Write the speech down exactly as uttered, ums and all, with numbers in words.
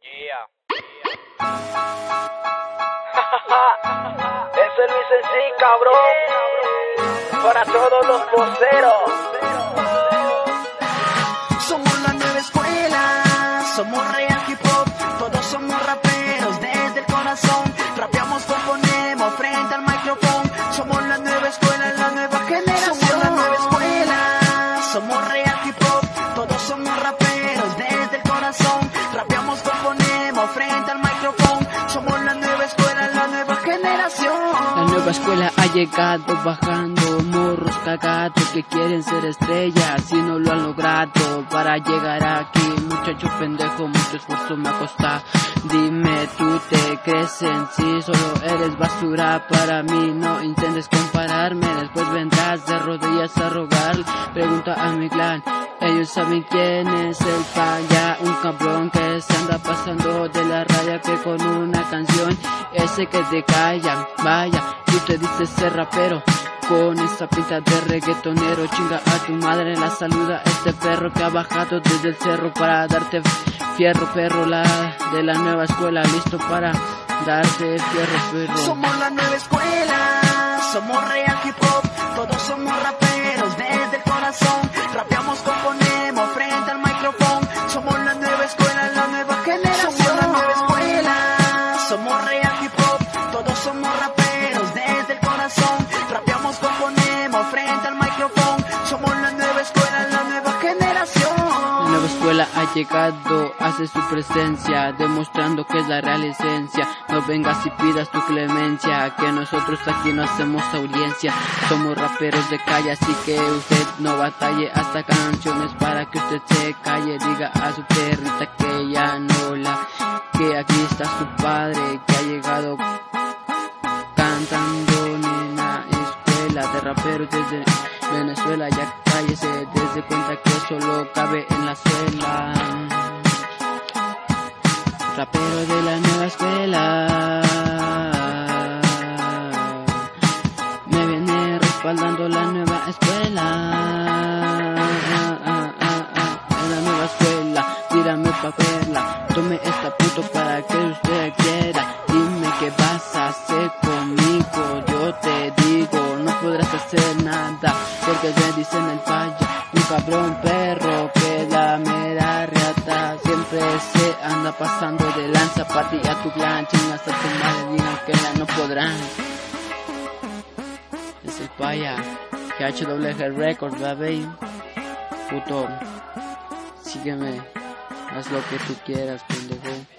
Yeah. Ese es Luis en sí, cabrón. Para todos los voceros. Somos la nueva escuela, somos real hip hop, todos somos raperos desde el corazón. Rapeamos, componemos frente al micrófono. Somos la nueva escuela, la nueva generación. Somos la nueva escuela, somos real hip hop, todos somos raperos desde el corazón. Rapeamos, componemos frente al micrófono. Somos la nueva escuela, la nueva generación. La nueva escuela ha llegado bajando morros cagados que quieren ser estrellas y no lo han logrado. Para llegar aquí, muchacho pendejo, mucho esfuerzo me ha costado. Dime, ¿tú te crees en sí? Solo eres basura para mí, no intentes compararme. Después vendrás de rodillas a rogar. Pregunta a mi clan, ellos saben quién es el falla. Un cabrón que se anda pasando de la raya, que con una canción ese que te callan. Vaya, tú te dices ser rapero con esa pinta de reggaetonero. Chinga a tu madre, la saluda este perro que ha bajado desde el cerro para darte fierro, perro. La de la nueva escuela, listo para darte fierro, perro. Somos la nueva escuela, somos real hip hop, todos somos raperos desde el corazón. Rapeamos, componemos frente al micrófono. Somos la nueva escuela, la nueva generación. Somos la nueva escuela, somos real hip hop, todos somos raperos desde el corazón. Rapeamos, componemos frente al micrófono. Somos la nueva escuela, la nueva generación. La nueva escuela ha llegado, hace su presencia, demostrando que es la real esencia. No vengas y pidas tu clemencia, que nosotros aquí no hacemos audiencia. Somos raperos de calle, así que usted no batalle hasta canciones para que usted se calle. Diga a su perrita que ya no la, que aquí está su padre, que ha llegado cantando en la escuela de raperos desde Venezuela. Ya cállese, desde cuenta que solo cabe en la suela. Rapero de la nueva escuela, me viene respaldando la nueva escuela. La nueva escuela, tírame pa' verla. Tome esta puto para que usted quiera. Dime qué vas a hacer conmigo. Yo te digo, no podrás hacer nada, porque me dicen el falla. Un cabrón perro que la mera reata siempre se anda pasando de lanza. Pa' ti a tu clan, chingas a tu madre, digan que ya no podrán. Es el falla, que H W G Records, baby. Puto, sígueme, haz lo que tú quieras, pendejo.